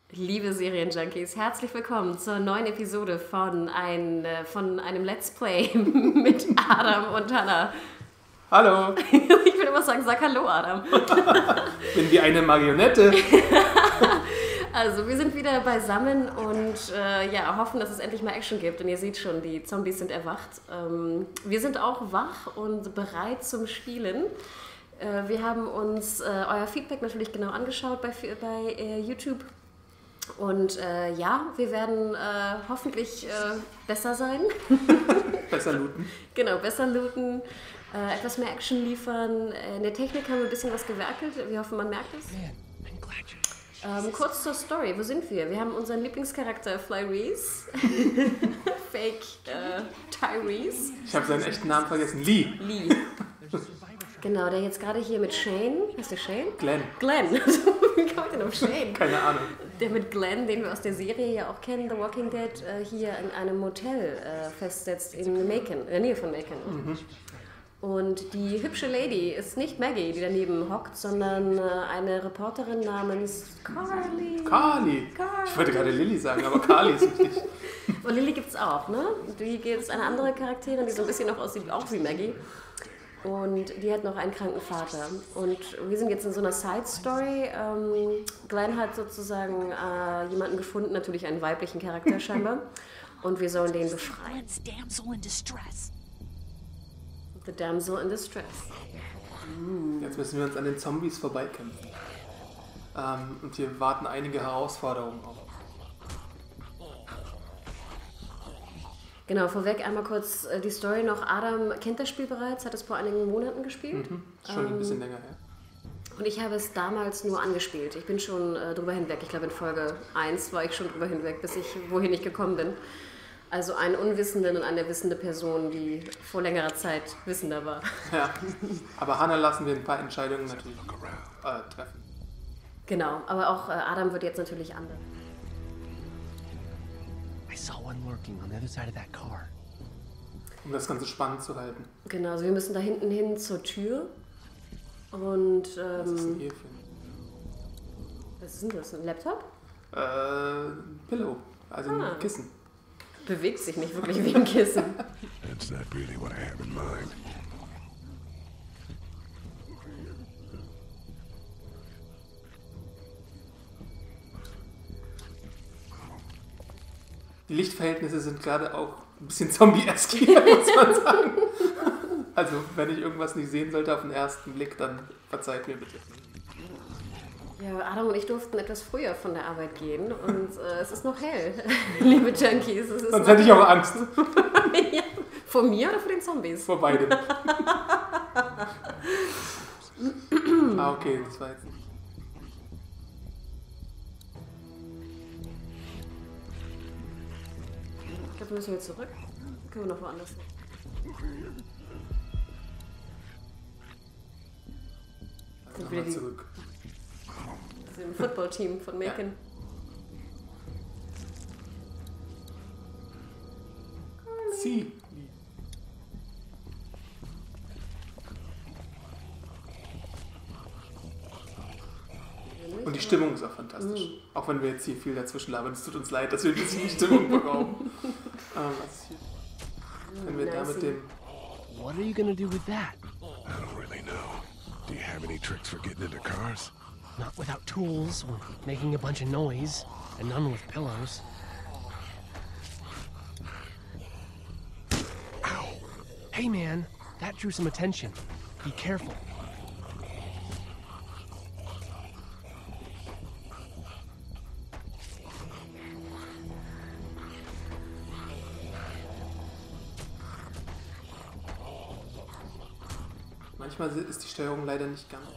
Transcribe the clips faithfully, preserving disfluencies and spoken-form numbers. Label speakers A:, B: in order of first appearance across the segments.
A: Liebe Serienjunkies, herzlich willkommen zur neuen Episode von, ein, von einem Let's Play mit Adam und Hannah.
B: Hallo.
A: Ich will immer sagen, sag Hallo, Adam.
B: Bin wie eine Marionette.
A: Also, wir sind wieder beisammen und äh, ja, hoffen, dass es endlich mal Action gibt. Und ihr seht schon, die Zombies sind erwacht. Ähm, wir sind auch wach und bereit zum Spielen. Äh, wir haben uns äh, euer Feedback natürlich genau angeschaut bei, bei äh, YouTube. Und äh, ja, wir werden äh, hoffentlich äh, besser sein.
B: Besser looten.
A: Genau, besser looten, äh, etwas mehr Action liefern. In der Technik haben wir ein bisschen was gewerkelt. Wir hoffen, man merkt es. Ähm, kurz zur Story, wo sind wir? Wir haben unseren Lieblingscharakter Fly Reese. Fake äh, Tyrese.
B: Ich habe seinen echten Namen vergessen. Lee.
A: Lee. Genau, der jetzt gerade hier mit Shane, heißt der Shane?
B: Glenn.
A: Glenn. Wie kommt denn auf Shane?
B: Keine Ahnung.
A: Der mit Glenn, den wir aus der Serie ja auch kennen, The Walking Dead, äh, hier in einem Motel äh, festsetzt in Macon, in der Nähe von Macon. Mhm. Und die hübsche Lady ist nicht Maggie, die daneben hockt, sondern äh, eine Reporterin namens Carly.
B: Carly. Carly. Ich wollte gerade Lilly sagen, aber Carly ist richtig.
A: Und Lilly gibt's auch, ne? Die ist eine andere Charakterin, die so ein bisschen noch aussieht, auch wie Maggie. Und die hat noch einen kranken Vater. Und wir sind jetzt in so einer Side-Story. Ähm, Glenn hat sozusagen äh, jemanden gefunden, natürlich einen weiblichen Charakter scheinbar. Und wir sollen den befreien. The Damsel in Distress.
B: Mm. Jetzt müssen wir uns an den Zombies vorbeikämpfen. Ähm, und hier warten einige Herausforderungen auf.
A: Genau, vorweg einmal kurz äh, die Story noch. Adam kennt das Spiel bereits, hat es vor einigen Monaten gespielt.
B: Mhm, schon ähm, ein bisschen länger her.
A: Und ich habe es damals nur angespielt. Ich bin schon äh, drüber hinweg. Ich glaube, in Folge eins war ich schon drüber hinweg, bis ich wohin ich gekommen bin. Also einen Unwissenden und eine wissende Person, die vor längerer Zeit wissender war.
B: Ja, aber Hannah lassen wir ein paar Entscheidungen natürlich äh, treffen.
A: Genau, aber auch äh, Adam wird jetzt natürlich anders.
C: I saw one lurking on the other side of that car.
B: Um das Ganze spannend zu halten.
A: Genau, also wir müssen da hinten hin zur Tür. Und, ähm...
B: Was ist denn hier für ein...
A: Was ist denn das? Ein Laptop?
B: Äh, ein Pillow. Also
A: ah.
B: ein Kissen.
A: Bewegt sich nicht wirklich wie ein Kissen.
D: That's not really what I have in mind.
B: Die Lichtverhältnisse sind gerade auch ein bisschen zombie-esque hier, muss man sagen. Also, wenn ich irgendwas nicht sehen sollte auf den ersten Blick, dann verzeiht mir bitte.
A: Ja, Adam und ich durften etwas früher von der Arbeit gehen und äh, es ist noch hell, liebe Junkies. Es ist
B: Sonst hätte ich auch Angst.
A: Ja, vor mir oder vor den Zombies?
B: Vor beidem. Ah, okay, das war jetzt nicht.
A: Ich glaube, wir müssen jetzt zurück. Können wir noch woanders hin?
B: Also nochmal
A: die,
B: zurück.
A: Das ist im Football-Team von Macon. Ja.
B: Sie. Und die Stimmung ist auch fantastisch. Mhm. Auch wenn wir jetzt hier viel dazwischen labern. Es tut uns leid, dass wir ein bisschen die Stimmung berauben. ähm, was ist hier? Können wir nice. Da mit dem...
C: What are you gonna do with that?
D: I don't really know. Do you have any tricks for getting into cars?
C: Not without tools or making a bunch of noise, and none with pillows. Ow! Hey man, that drew some attention. Be careful.
B: Manchmal ist die Steuerung leider nicht ganz.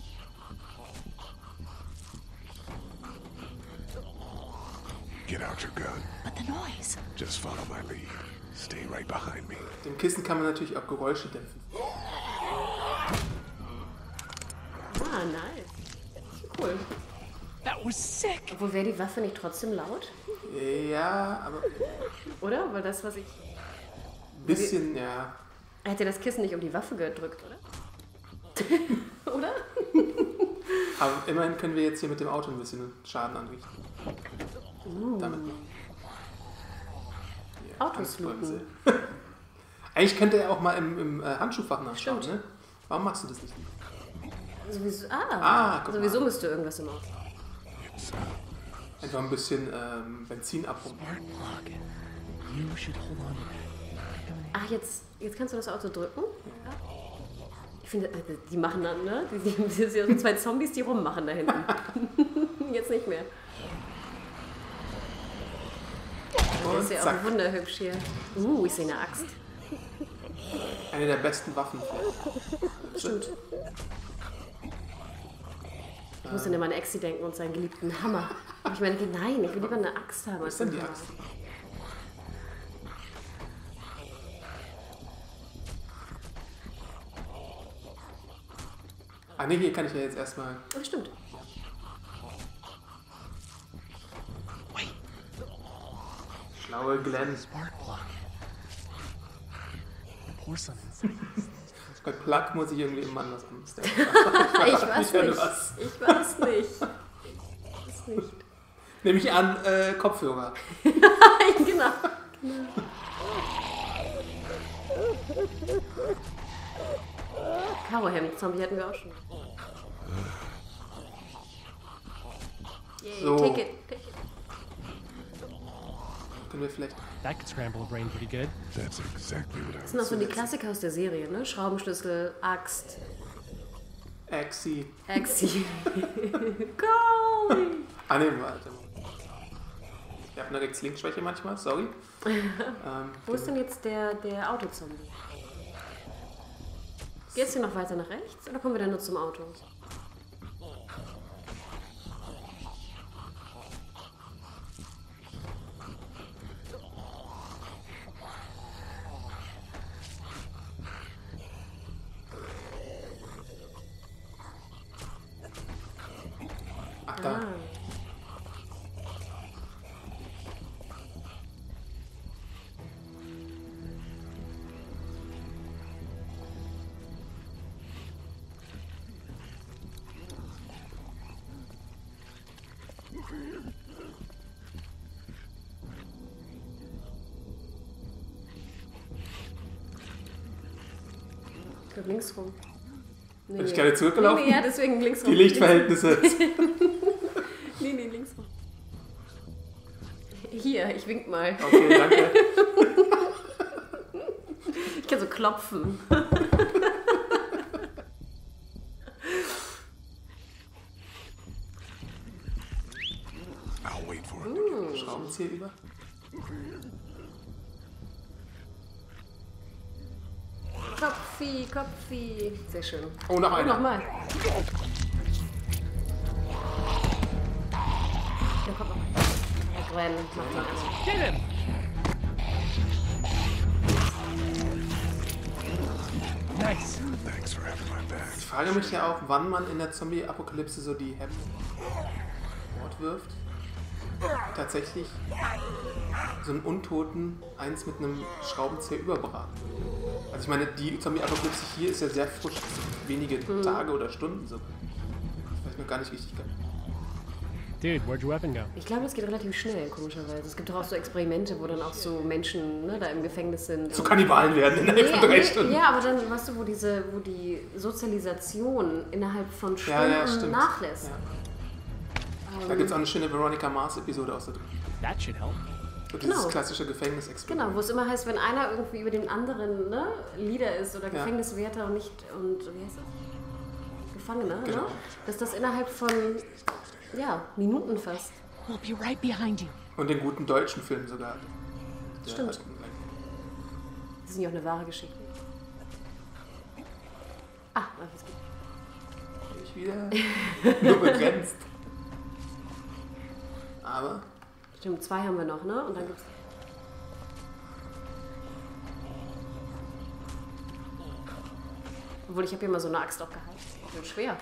D: Get out your gun.
E: But the noise.
D: Just follow my lead. Stay right behind me.
B: Mit dem Kissen kann man natürlich auch Geräusche dämpfen.
A: Ah, nice. Cool.
C: That was sick.
A: Obwohl, wäre die Waffe nicht trotzdem laut?
B: Ja, aber...
A: Oder? Weil das, was ich...
B: Ein bisschen, ja.
A: Er hätte das Kissen nicht um die Waffe gedrückt, oder? Oder?
B: Aber immerhin können wir jetzt hier mit dem Auto ein bisschen Schaden anrichten.
A: Uh.
B: Damit.
A: Autos looten.
B: Eigentlich könnte er auch mal im, im äh, Handschuhfach nachschauen,
A: Stimmt.
B: ne? Warum machst du das nicht?
A: Sowieso, ah,
B: Ah, guck
A: sowieso
B: mal.
A: müsste irgendwas im Auto.
B: Einfach ein bisschen ähm, Benzin abpumpen.
C: You should hold on to that.
A: Ach, jetzt, jetzt kannst du das Auto drücken? Ja. Ich finde, äh, die machen dann, ne? Die, die, die sind ja so zwei Zombies, die rummachen da hinten. Jetzt nicht mehr. Das ist ja
B: zack.
A: auch wunderhübsch hier. Uh, ich sehe eine Axt.
B: Eine der besten Waffen.
A: Stimmt. Ich muss dann immer an Exi denken und seinen geliebten Hammer. Aber ich meine, nein, ich will lieber eine Axt haben.
B: Was
A: als
B: ist denn
A: einen
B: die
A: Hammer.
B: Axt? Ah ne, hier kann ich ja jetzt erstmal.
A: Ach, stimmt.
B: Schlaue Glenn.
C: Spark plug. Pour some inside.
B: Bei Plug muss ich irgendwie immer an was anderes denken.
A: Ich weiß
B: an
A: nicht.
B: was.
A: Ich weiß nicht. Ich weiß nicht.
B: Nehme ich an, äh, Kopfhörer.
A: Genau. genau. Karohemd-Zombie hatten wir auch schon. Yay,
B: So.
A: take it, take it.
B: Können wir vielleicht.
C: That could scramble a brain pretty good.
D: That's exactly what I
A: Das sind auch so die Klassiker aus der Serie, ne? Schraubenschlüssel, Axt,
B: Axi.
A: Axi. Golly.
B: Ah ne, warte. Ich habe eine Rechts-Links-Schwäche manchmal, sorry. ähm,
A: Wo ist denn jetzt der, der Autozombie? Geht's hier noch weiter nach rechts oder kommen wir dann nur zum Auto?
B: Ach da.
A: Ah. Ich glaube links rum. Nee,
B: Bin ich
A: nee.
B: gerade zurückgelaufen?
A: Nee, nee, ja, deswegen links rum.
B: Die Lichtverhältnisse.
A: Nee, nee, links rum. Hier, ich wink mal.
B: Okay, danke.
A: Ich kann so klopfen.
D: I'll wait for it.
B: Schraubenzieher über.
A: Kopfi, Kopfi. Sehr schön.
B: Oh, noch
A: Oh,
B: einer.
A: nochmal. Ja, kommt noch. Der Gwen macht den an.
C: Get him! Nice.
D: Thanks for having my back.
B: Ich frage mich ja auch, wann man in der Zombie-Apokalypse so die Hemden Ort wirft. Tatsächlich so einen Untoten eins mit einem Schraubenzieher überbraten. Also ich meine, die Zombie-Apokalypse hier ist ja sehr frisch, wenige Tage oder Stunden so. Ich weiß noch gar nicht richtig.
C: Dude, where'd your weapon go?
A: Ich glaube, das geht relativ schnell, komischerweise. Es gibt doch auch so Experimente, wo dann auch so Menschen, ne, da im Gefängnis sind.
B: Zu
A: und-
B: Kannibalen werden innerhalb von drei
A: nee,
B: Stunden.
A: ja, aber dann, weißt du, wo diese, wo die Sozialisation innerhalb von Stunden
B: Ja, ja, stimmt.
A: nachlässt.
B: Ja. Da gibt es auch eine schöne Veronica Mars-Episode aus der
C: That should help.
B: so dieses
A: Genau.
B: klassische Gefängnisexperiment.
A: Genau, wo es immer heißt, wenn einer irgendwie über den anderen, ne, Leader ist oder
B: Ja.
A: Gefängniswärter und nicht, und wie heißt das? Gefangener,
B: Genau.
A: ne? Dass das innerhalb von, ja, Minuten fast.
E: We'll be right behind you.
B: Und den guten deutschen Film sogar. Der
A: Stimmt.
B: hat-
A: Das ist ja auch eine wahre Geschichte. Ah, ach, jetzt geht.
B: Nicht wieder. Nur begrenzt. Aber
A: Stimmt, zwei haben wir noch, ne? Und dann gibt's. Obwohl, ich habe hier mal so eine Axt auch gehalten. Wird schwer.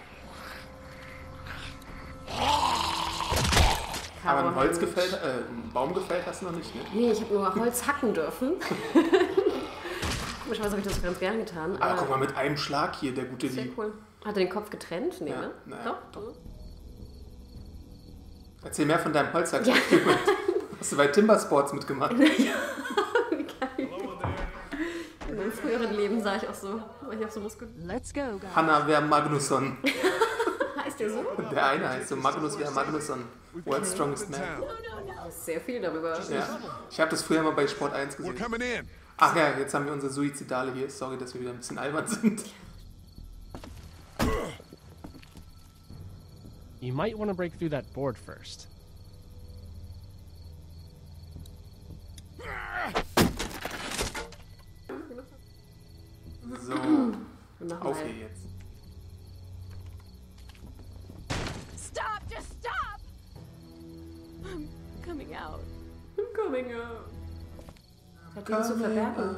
B: Aber ein
A: Caro
B: Holz
A: hat-
B: gefällt, äh, ein Baum gefällt hast du noch nicht, ne?
A: Nee, ich habe nur Holz hacken dürfen. Komischerweise habe ich das ganz gern getan.
B: Aber guck mal, mit einem Schlag hier, der gute
A: sehr
B: Lieb.
A: cool. Hat er den Kopf getrennt? Nee,
B: Ja,
A: ne?
B: naja,
A: Doch.
B: doch. Erzähl mehr von deinem Holzhack-Experiment. Hast du bei Timber Sports mitgemacht?
A: Ja, wie geil. In meinem früheren Leben sah ich auch so, war ich auch so muskulös.
E: Let's go, guys.
B: Hanna Wer Magnusson.
A: Heißt der so?
B: Der eine heißt so Magnus Wer Magnusson. World's Strongest Man.
A: Sehr viel darüber.
B: Ja. Ich habe das früher mal bei Sport eins
D: We're
B: gesehen.
D: coming in.
B: Ach ja, jetzt haben wir unsere Suizidale hier. Sorry, dass wir wieder ein bisschen albern sind.
C: You might want to break through that board first.
B: So,
A: Wir
B: auf
A: machen
B: hier jetzt.
E: Stop! Just stop! I'm coming out.
A: I'm coming out. Hat die uns zu verbergen?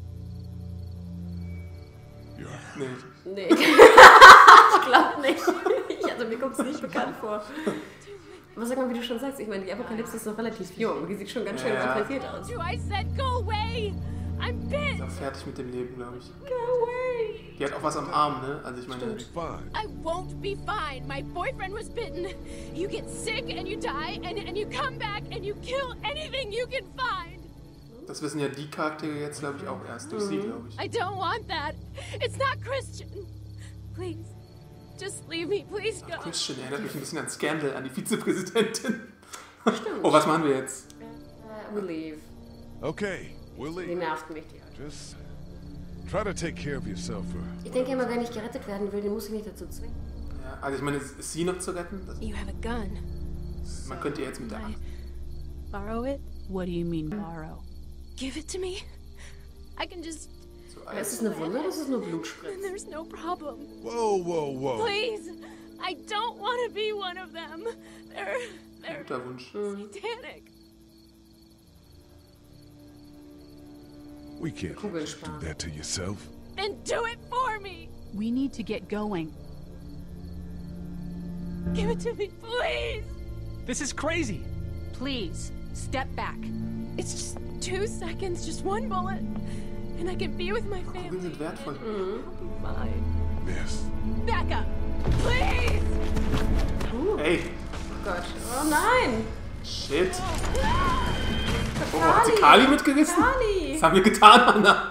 B: Nee.
A: Nee. Ich glaube nicht. Ich, also mir kommt es nicht bekannt vor. Aber sag mal, wie du schon sagst, ich meine, die Apokalypse ist noch relativ jung. Die sieht schon ganz schön
B: Ja.
A: repressiert aus.
E: You, I said go away! I'm bit!
B: Ist auch fertig mit dem Leben, glaube ich.
A: Go away!
B: Die hat auch was am Arm, ne? Also ich meine,
D: Fine.
E: I won't be fine. My boyfriend was bitten. You get sick and you die, and, and you come back and you kill anything you can find.
B: das wissen ja die Charaktere jetzt, glaube ich, auch erst durch sie, glaube ich.
E: I don't want that. It's not Christian. Please, just leave me. Please go.
B: Christian erinnert mich ein bisschen an Scandal, an die Vizepräsidentin.
A: Stimmt.
B: Oh, was machen wir jetzt?
A: Uh, we leave.
D: Okay, we'll
A: Die
D: leave.
A: nervt mich, die Alte.
D: Just try to take care of yourself. Or
A: Ich denke immer, wer nicht gerettet werden will, den muss ich nicht dazu zwingen.
B: Ja, also ich meine, ist ist sie noch zu retten? Das,
E: You have a gun.
B: man könnte ihr jetzt mit der
E: I
B: Hand.
E: borrow it?
F: What do you mean, borrow?
E: Give it to me? I can just...
B: So
A: Aber ist
B: als,
A: es eine Wunde oder ist es nur Blutspritz?
E: Then there's no problem.
D: whoa, whoa, whoa.
E: Please! I don't want to be one of them. They're... they're
B: guter Wunsch.
E: satanic.
D: We can't let you do
A: Kugelsparen.
D: that to yourself.
E: Then do it for me!
F: We need to get going.
E: Give it to me, please!
C: This is crazy.
F: Please, step back.
E: It's just two seconds, just one bullet, and I can be with my
B: Kugeln
E: family.
B: sind wertvoll.
E: Fine.
D: Miss.
E: Back up, please!
B: Ey,
A: Oh Gott. Oh nein!
B: shit. Oh, hat sie Kali mitgerissen?
A: Kali!
B: Was haben wir getan, Anna?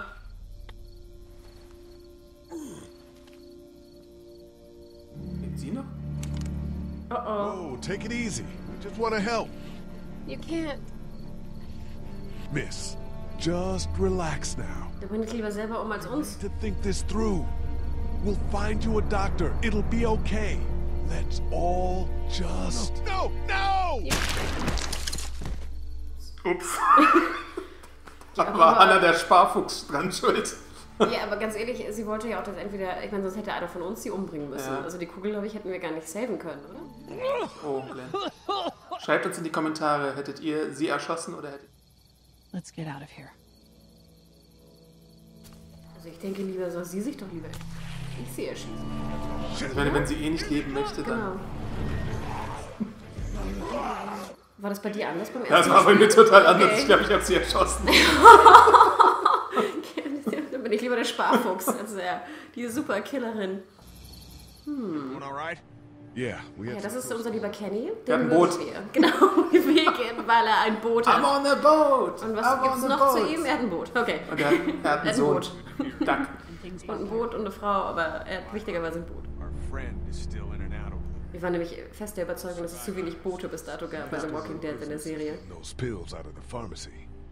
B: Lebt sie noch?
A: Oh oh.
D: Oh, take it easy. We just want to help.
E: You can't.
D: Miss, just relax now.
A: Der bringt lieber selber um als uns.
D: To think this through. We'll find you a doctor. It'll be okay. Let's all just... No, no!
B: Ups. Da war Anna der Sparfuchs dran schuld.
A: Ja, aber ganz ehrlich, sie wollte ja auch, dass entweder, ich meine, sonst hätte einer von uns sie umbringen müssen.
B: Ja.
A: Also die Kugel, glaube ich, hätten wir gar nicht saven können, oder?
B: Oh, Glenn. Schreibt uns in die Kommentare, hättet ihr sie erschossen oder hättet...
F: Let's get out of here.
A: Also ich denke lieber, soll sie sich doch lieber ich sie erschießen.
B: Ich meine, wenn sie eh nicht leben möchte, dann...
A: Genau. War das bei dir anders beim
B: Ja,
A: ersten
B: das war bei mir total anders.
A: Okay.
B: Ich glaube, ich habe sie erschossen.
A: Dann bin ich lieber der Sparfuchs als der, die Superkillerin.
D: Doing all right? Yeah, we
A: Ja,
D: had
A: das
D: some
A: ist unser lieber Kenny.
B: Der hat
A: Den
B: ein Boot.
A: mögen wir. Genau, wir gehen, weil er ein Boot
B: I'm
A: hat.
B: on a boat!
A: Und was
B: I'm
A: gibt's
B: on a
A: noch zu
B: boat.
A: ihm? Er hat ein Boot. Okay.
B: Und er hat, er hat einen
A: ein
B: Sohn.
A: Boot.
B: Duck.
A: Und ein Boot und eine Frau, aber er hat wichtigerweise ein Boot.
G: Our friend is still in and out over there.
A: Wir waren nämlich fest der Überzeugung, dass es zu wenig Boote bis dato gab bei The Walking Dead in der Serie.
D: those pills out of the pharmacy.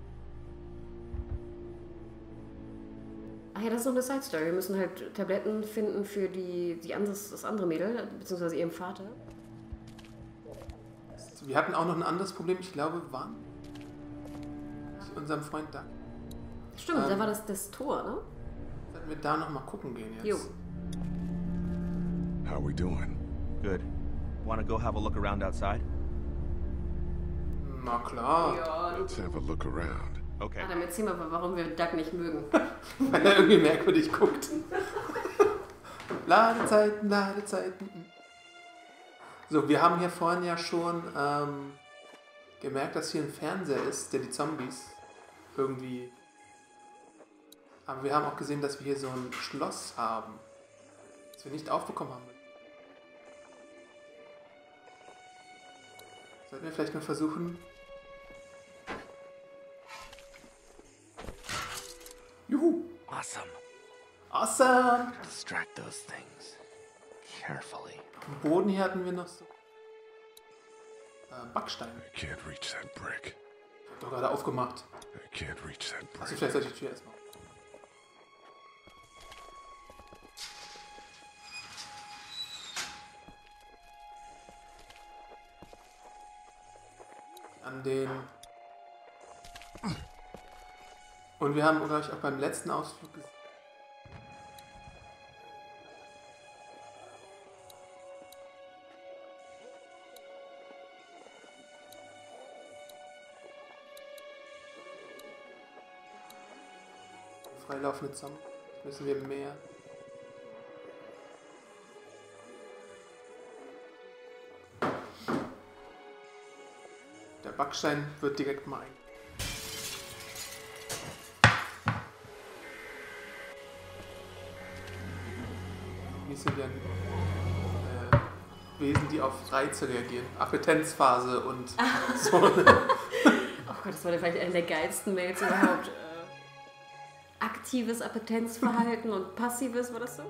A: Ach ja, das ist noch eine Side-Story. Wir müssen halt Tabletten finden für die, die anderes, das andere Mädel, beziehungsweise ihrem Vater.
B: Wir hatten auch noch ein anderes Problem. Ich glaube, waren mit unserem Freund Duck.
A: Stimmt,
B: Ähm.
A: da war das das Tor, ne?
B: Sollten wir da noch mal gucken gehen jetzt?
A: Jo.
D: How we doing?
G: Good. Want to go have a look around outside?
B: Na klar.
A: Ja.
D: Let's have a look around.
G: Okay.
A: Adam, erzähl mal, warum wir Duck nicht mögen.
B: Weil er irgendwie merkwürdig guckt. Ladezeiten, Ladezeiten. So, wir haben hier vorhin ja schon ähm, gemerkt, dass hier ein Fernseher ist, der die Zombies irgendwie... Aber wir haben auch gesehen, dass wir hier so ein Schloss haben, das wir nicht aufbekommen haben. Sollten wir vielleicht mal versuchen... Juhu!
C: Awesome.
B: Awesome!
C: Distract those things. Carefully.
B: Am Boden hier hatten wir noch so... Äh, Backsteine.
D: I can't reach that brick.
B: Ich hab doch gerade aufgemacht.
D: I can't reach that brick.
B: Achso, vielleicht sollte ich die Tür erstmal. An den... Und wir haben, glaube ich, auch beim letzten Ausflug gesehen. Freilaufende Zombies. Müssen wir mehr. Der Backstein wird direkt mal ein. Wie sind denn äh, Wesen, die auf Reize reagieren? Appetenzphase und so.
A: Oh Gott, das war ja vielleicht eine der geilsten Mails überhaupt. Äh, aktives Appetenzverhalten und passives, war das so?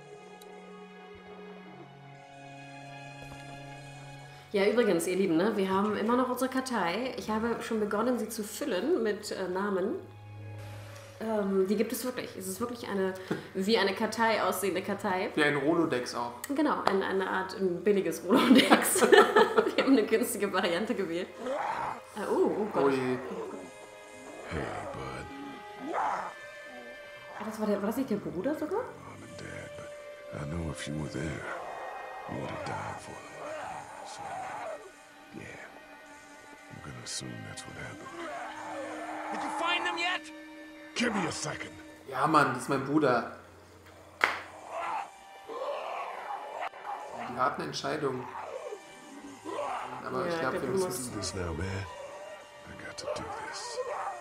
A: Ja, übrigens, ihr Lieben, ne, wir haben immer noch unsere Kartei. Ich habe schon begonnen, sie zu füllen mit äh, Namen. Ähm, die gibt es wirklich. Es ist wirklich eine, wie eine Kartei aussehende Kartei.
B: Wie ein Rolodex auch.
A: Genau, eine, eine Art ein billiges Rolodex. Wir haben eine günstige Variante gewählt. Äh, oh, oh Gott.
B: Oh je.
D: Hey, bud.
A: Ah, das war, der, war das nicht der Bruder sogar?
D: Mom and Dad, but I know if you were there, you would have died for them. So, yeah. I'm gonna assume that's what happened.
G: Did you find them yet?
D: Give me a second.
B: Ja, Mann, das ist mein Bruder. Die harten Entscheidungen. Aber
A: Ja,
B: ich glaube,
A: der
B: wir
A: muss-
B: müssen...
D: Do this now, man. I got to do this.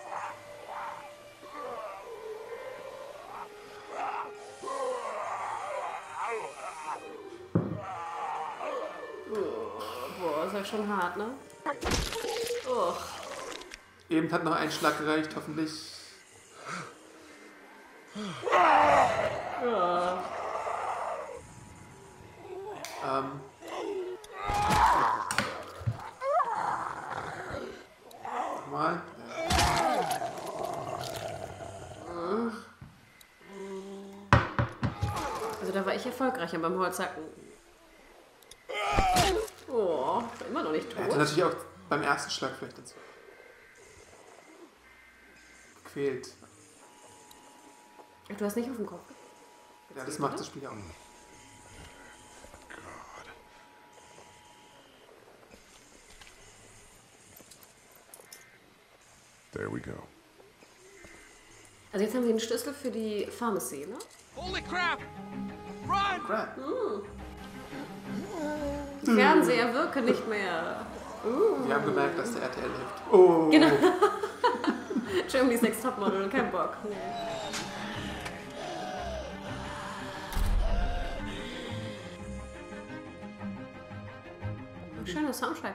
A: Boah, ist ja schon hart, ne? Oh.
B: Eben hat noch ein Schlag gereicht, hoffentlich. Ähm. Nochmal.
A: Also da war ich erfolgreicher beim Holzhacken. Oh, immer noch nicht
B: Er hätte
A: tot.
B: natürlich auch beim ersten Schlag vielleicht dazu gequält.
A: Du hast nicht auf dem Kopf.
B: Ja, das macht das Spiel auch.
D: God. There we go.
A: Also jetzt haben wir den Schlüssel für die Pharmacy, ne?
G: Holy crap! Run!
B: Crap.
A: Die Fernseher wirken nicht mehr.
B: Wir haben gemerkt, dass der R T L hilft. Oh.
A: Genau. Germany's Next Topmodel, kein Bock. Nee. Schöner Soundtrack.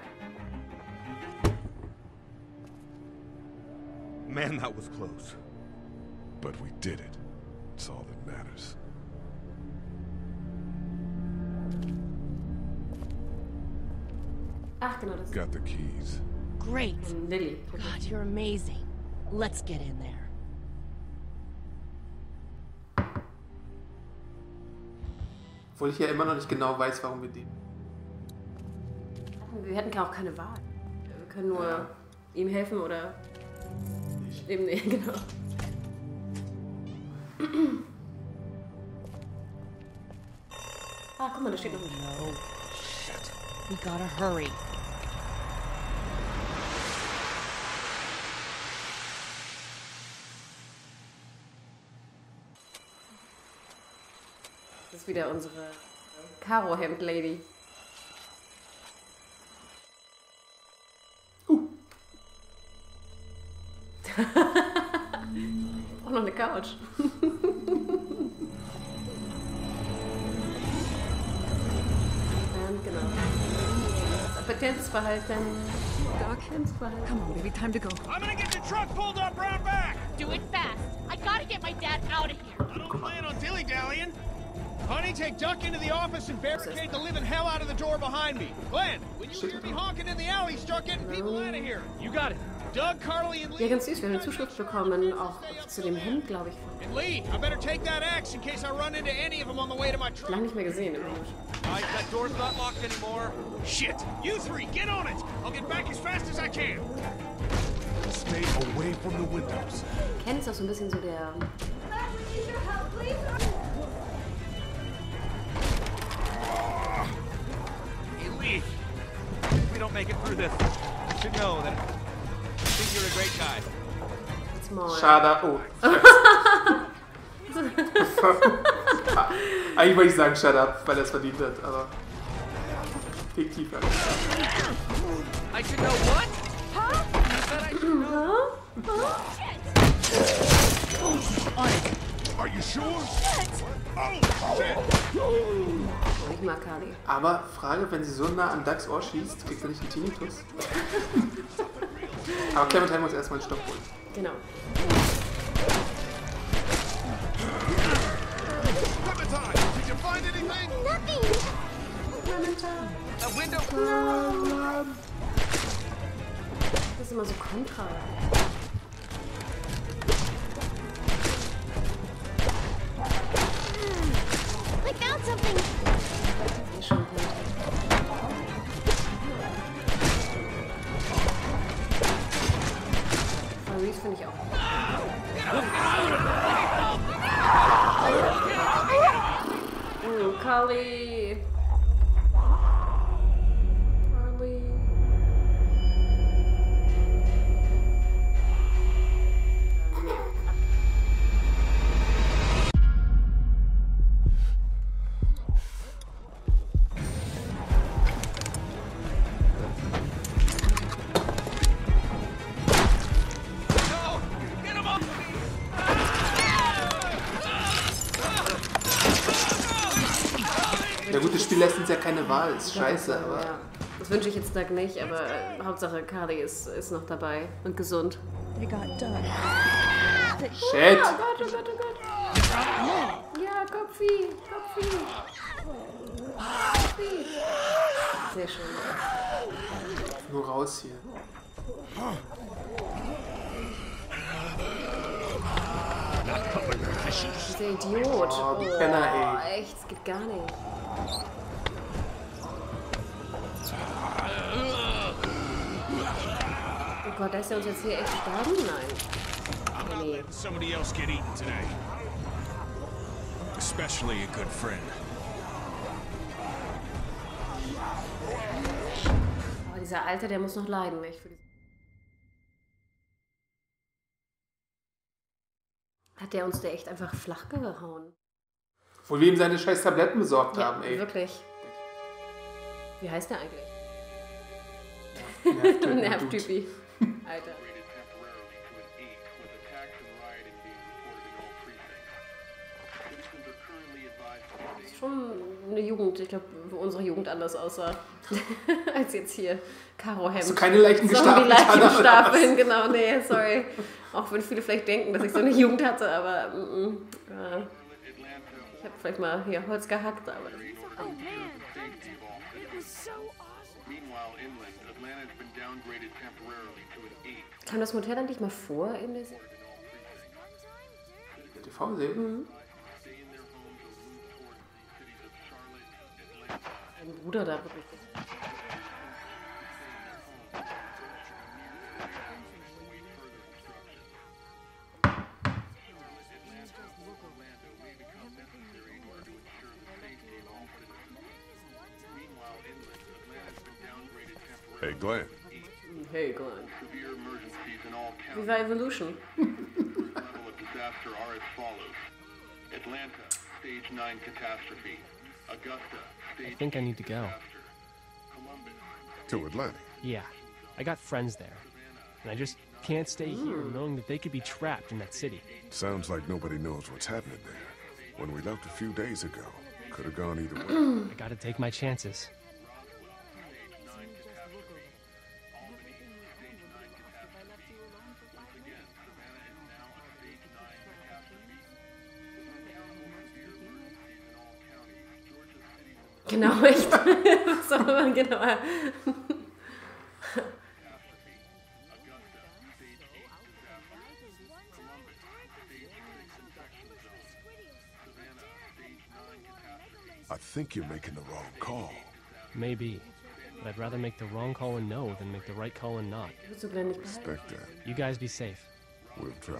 G: Man, that was close.
D: But we did it. It's all that matters.
A: Ach, genau, das ist
D: Got the keys.
F: Great.
A: Lilly.
F: God, you're amazing. Let's get in there.
B: Obwohl ich ja immer noch nicht genau weiß, warum wir den...
A: Wir hätten auch keine Wahl. Wir können nur
B: Ja.
A: ihm helfen oder ihm nee, genau. Ah, guck mal, da steht noch ein
F: No. Shit. We gotta hurry.
A: Das ist wieder unsere Karo-Hemd-Lady.
B: Uh.
A: Auch noch eine Couch. Und genau. Das Ken's Verhalten. Ken's Verhalten.
F: Come on, baby, time to go.
G: I'm gonna get the truck pulled up round back!
E: Do it fast. I gotta get my dad out of here.
G: I don't plan on dilly-dallying. Honey, take Duck into the office and barricade the living hell out of the door behind me. Glenn, when you hear me honking in the alley, start getting people out of here. You got it. Doug, Carly, and Lee.
A: Ja, ganz süß. Wir haben eine Zuschrift bekommen, auch zu dem Hemd, glaube ich.
G: And Lee, I better take that axe in case I run into any of them on the way to my truck.
A: Lange nicht mehr gesehen, übrigens.
G: Right, that door's not locked anymore. Shit! You three, get on it! I'll get back as fast as I can.
D: Stay away from the windows.
A: Ken ist auch so ein bisschen so der...
G: Hey, Lee. If we don't make it through this, you should know that I think you're a great guy.
A: Jetzt mal.
B: Schade. Oh. Eigentlich wollte ich sagen, shut up, weil er es verdient hat, aber. Fiktiv halt.
G: I should know what? Huh? You said I should know.
D: Are you sure?
G: Oh, shit!
A: Ich mag Carly.
B: Aber Frage, wenn sie so nah an Ducks Ohr schießt, kriegt er nicht einen Tinnitus? Aber Clementine muss erstmal einen Stopp holen.
A: Genau.
G: Clementine, did you find anything?
A: Clementine.
G: A window.
A: Das ist immer so kontra.
E: I found something.
A: Sehr schön. Maurice finde ich auch. Oh, Carly. Carly.
B: Ja gut, das Spiel lässt uns ja keine Wahl, ist scheiße, aber...
A: Ja, das wünsche ich jetzt Doug nicht, aber äh, Hauptsache Carly ist, ist noch dabei und gesund.
F: They got Doug.
B: Shit!
A: Oh Gott, oh Gott, oh Gott. Ja, Kopfi, Kopfi. Kopfi. Sehr schön.
B: Nur raus hier.
A: Dieser Idiot.
B: Oh, die Penner, ey.
A: Echt, es geht gar nicht. Oh Gott, lässt er uns jetzt hier echt sterben? Nein.
G: I'm not letting somebody else get eaten today. Especially a good friend.
A: Aber dieser Alte, der muss noch leiden, nicht? Für die Hat der uns der echt einfach flach gehauen?
B: Obwohl wir ihm seine scheiß Tabletten besorgt
A: Ja,
B: haben, ey.
A: wirklich. Wie heißt der eigentlich?
B: Nervtötender Dude.
A: Nervtypi. Alter. Das ist schon eine Jugend. Ich glaube, wo unsere Jugend anders aussah. Als jetzt hier. Karo Hemd.
B: Hast du keine leichten
A: So
B: Gestapeln?
A: die leichten Stapeln, genau. Nee, sorry. Auch wenn viele vielleicht denken, dass ich so eine Jugend hatte, aber mm, mm, äh, ich habe vielleicht mal hier Holz gehackt, aber das ist
E: Oh man, it was so awesome.
A: Kam das Motel dann nicht mal vor in der Serie?
B: T V-Serie?
A: Mhm. Mein Bruder da wirklich.
D: Hey, Glenn.
A: Hey, Glenn. Wie war Evolution?
C: I think I need to go.
D: To Atlanta.
C: Yeah, I got friends there. And I just can't stay here knowing that they could be trapped in that city.
D: Sounds like nobody knows what's happening there. When we left a few days ago, could have gone either way.
C: I gotta take my chances.
A: Genau, echt. So, genau.
D: I think you're making the wrong call.
C: Maybe. But I'd rather make the wrong call and no than make the right call and not.
A: Willst du Glenn nicht behalten?
D: Respect that.
C: You guys be safe.
D: We'll try.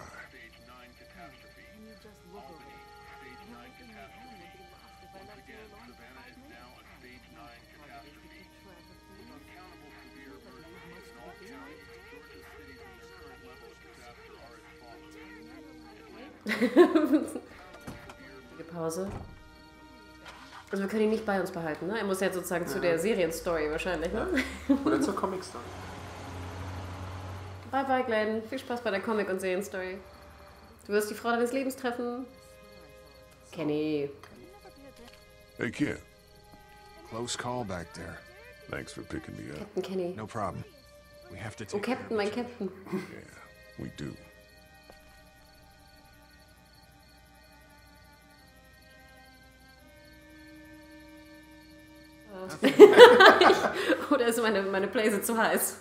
A: Pause. Also wir können ihn nicht bei uns behalten, ne? Er muss jetzt sozusagen ja. zu der Serienstory wahrscheinlich, ne?
B: Ja. Oder zur Comic-Story.
A: Bye bye, Glenn. Viel Spaß bei der Comic- und Serienstory. Du wirst die Frau deines Lebens treffen. Kenny.
D: Hey, kid.
H: Close call back there.
D: Thanks for picking me up.
A: Captain Kenny.
H: No problem. We have to take
A: Oh, Captain, mein Captain.
D: Yeah, we do.
A: Oder ist meine, meine Blaze zu heiß?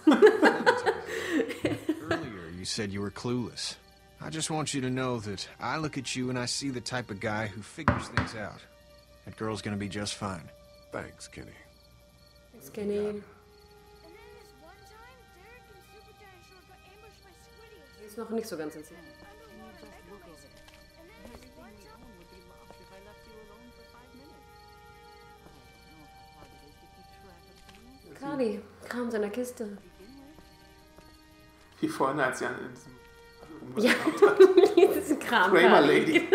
H: Earlier, you said you were clueless. I just want you to know that I look at you and I see the type of guy who figures things out. That girl's gonna be just fine.
D: Thanks, Kenny.
A: Thanks, Kenny. Ist noch nicht so ganz sicher. Carly, Kram seiner Kiste.
B: Wie vorhin, als sie an diesem
A: ja, diesen Kram.
B: Kramer Lady.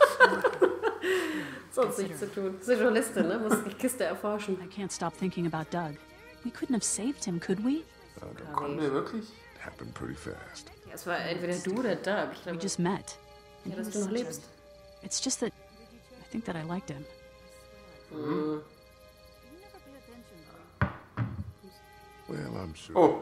A: Sonst nichts zu tun. Das ist eine Journalistin, ne? Muss die Kiste erforschen.
I: I can't stop thinking about Doug. We couldn't have saved him, could we?
B: Konnten wir wirklich?
D: It happened pretty fast.
A: Ja, es war entweder du oder Doug. Ich glaube,
I: we just met.
A: Ja, dass du noch lebst.
I: It's just that I think that I liked him.
A: Mhm.
D: Well, I'm sure.
B: Oh.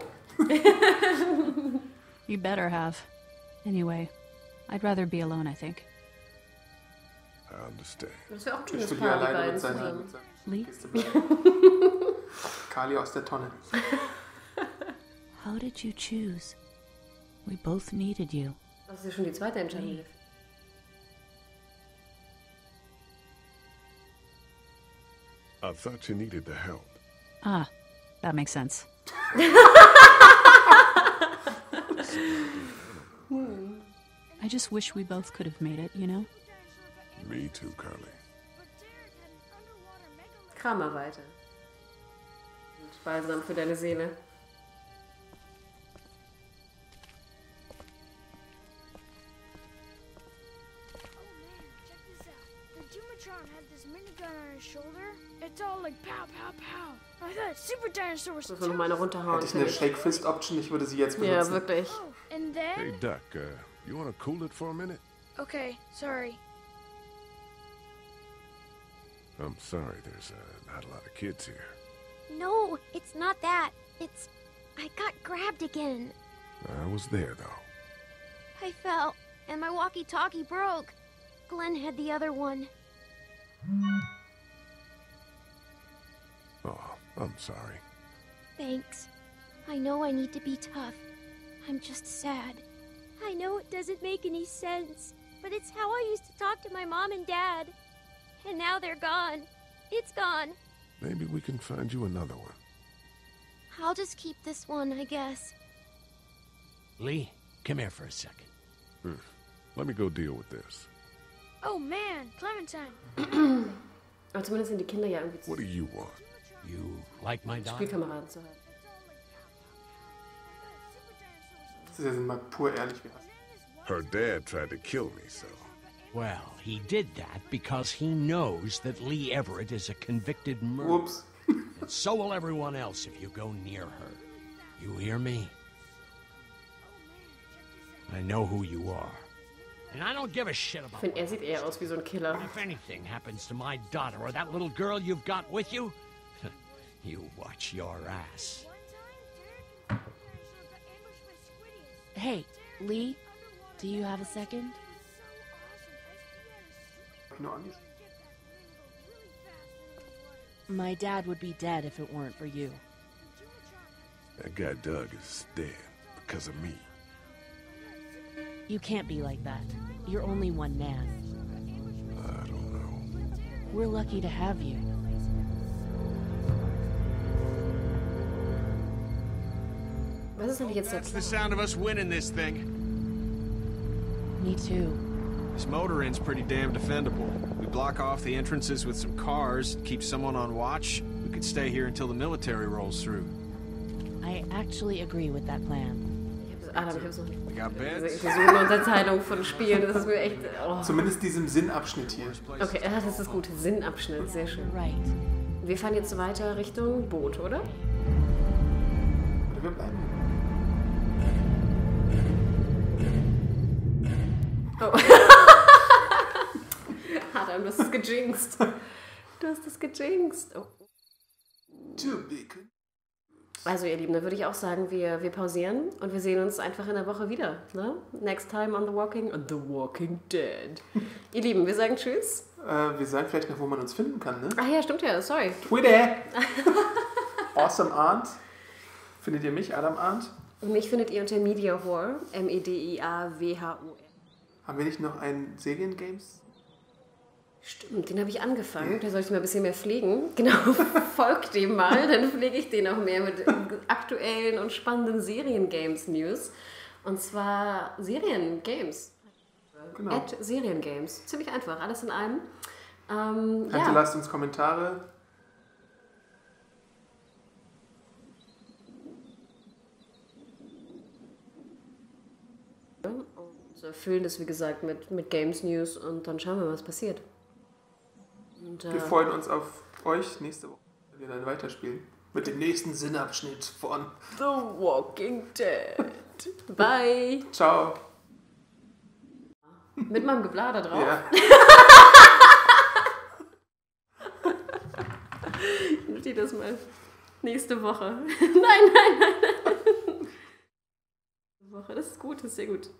I: You better have. Anyway, I'd rather be alone, I think.
D: I understand.
A: Das wäre auch ein
B: Ich
A: schönes
B: will hier
A: Paar, die
B: alleine
A: beiden
B: mit seiner,
A: zusammen.
B: mit seiner
I: Lee?
B: Kiste bleiben. Carly aus der Tonne.
I: How did you choose? We both needed you.
A: Das ist ja schon die zweite Entscheidung.
D: I thought you needed the help.
I: Ah, that makes sense. I just wish we both could have made it, you know?
D: Me too, Carly.
A: Kram mal weiter. Balsam für deine Seele.
J: Had this minigun on his shoulder. It's all like pow, pow, pow. I thought Super Dinosaur was.
A: Muss man noch mal eine runterhauen.
B: Hätte ich eine Shake Fist Option, ich würde sie jetzt benutzen.
A: Ja, wirklich.
J: Oh, and then.
D: Hey, Duck, uh, you want to cool it for a minute?
J: Okay, sorry.
D: I'm sorry, there's uh, not a lot of kids here.
K: No, it's not that. It's... I got grabbed again.
D: I was there, though.
K: I fell, and my walkie-talkie broke. Glenn had the other one.
D: Oh, I'm sorry.
K: Thanks. I know I need to be tough. I'm just sad. I know it doesn't make any sense, but it's how I used to talk to my mom and dad. And now they're gone. It's gone.
D: Maybe we can find you another one.
K: I'll just keep this one, I guess.
L: Lee, come here for a second.
D: Hmm. Let me go deal with this.
J: Oh man, Clementine.
A: Aber zumindest sind die Kinder ja irgendwie zu.
D: What do you want?
L: You like my daughter?
A: Spielkameraden zu haben.
B: Das ist ja mal pur ehrlich.
D: Her dad tried to kill me, so...
L: Well, he did that because he knows that Lee Everett is a convicted murderer.
B: Whoops.
L: And so will everyone else if you go near her. You hear me? I know who you are. And I don't give a shit about
A: Ich finde, er sieht eher aus wie so ein Killer.
L: If anything happens to my daughter or that little girl you've got with you, you watch your ass.
F: Hey, Lee, do you have a second? My dad would be dead if it weren't for you.
D: That guy Doug is dead because of me.
F: You can't be like that. You're only one man.
D: I don't know.
F: We're lucky to have you.
A: Was ist eigentlich jetzt der
H: That's the sound of us winning this thing.
F: Me too.
H: This motor inn's pretty damn defendable. We block off the entrances with some cars, keep someone on watch. We could stay here until the military rolls through.
F: I actually agree with that plan.
A: Adam, ich hab so
H: We got beds.
A: diese gesunde Unterteilung von Spielen, das ist mir echt... Oh.
B: Zumindest diesem Sinnabschnitt hier.
A: Okay, ja, das ist gut. Sinnabschnitt, sehr schön.
F: Right.
A: Wir fahren jetzt weiter Richtung Boot, oder?
B: Oder wir bleiben.
A: Oh. Adam, du hast es gejinxt. Du hast es gejinxt. Oh.
B: To be good.
A: Also ihr Lieben, da würde ich auch sagen, wir, wir pausieren und wir sehen uns einfach in der Woche wieder. Ne? Next time on The Walking, on The Walking Dead. Ihr Lieben, wir sagen Tschüss.
B: Äh, wir sagen vielleicht noch, wo man uns finden kann, ne?
A: Ach ja, stimmt ja, sorry.
B: Twitter! Awesome Arndt. Findet ihr mich, Adam Arndt?
A: Und mich findet ihr unter Mediahore, M E D I A W H O R.
B: Haben wir nicht noch einen Serien-Games?
A: Stimmt, den habe ich angefangen. Da soll ich mal ein bisschen mehr pflegen. Genau, folgt dem mal, dann pflege ich den auch mehr mit aktuellen und spannenden Serien-Games-News. Und zwar Serien-Games.
B: Genau.
A: At Serien-Games. Ziemlich einfach, alles in einem. Ähm, ja.
B: Hinterlasst uns Kommentare.
A: Und füllen das, wie gesagt, mit, mit Games-News und dann schauen wir mal, was passiert. Und, äh,
B: Wir freuen uns auf euch nächste Woche, wenn wir dann weiterspielen. Mit dem nächsten Sinnabschnitt von
A: The Walking Dead. Bye.
B: Ciao.
A: Mit meinem Geblader drauf.
B: Ja.
A: Ich notiere das mal. Nächste Woche. Nein, nein, nein, nein. Woche, das ist gut, das ist sehr gut.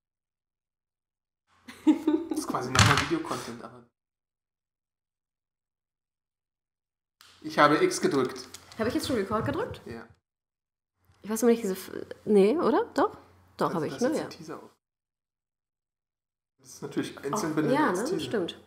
B: Das ist quasi nochmal Videocontent, aber. Ich habe X gedrückt.
A: Habe ich jetzt schon Record gedrückt?
B: Ja.
A: Ich weiß aber nicht, diese. F nee, oder? Doch? Doch,
B: Also,
A: habe ich,
B: das
A: ne?
B: ist
A: Ja.
B: ein Teaser auf. Das ist natürlich einzeln
A: Oh,
B: benannt
A: ja,
B: als
A: ne?
B: Teaser.
A: Stimmt.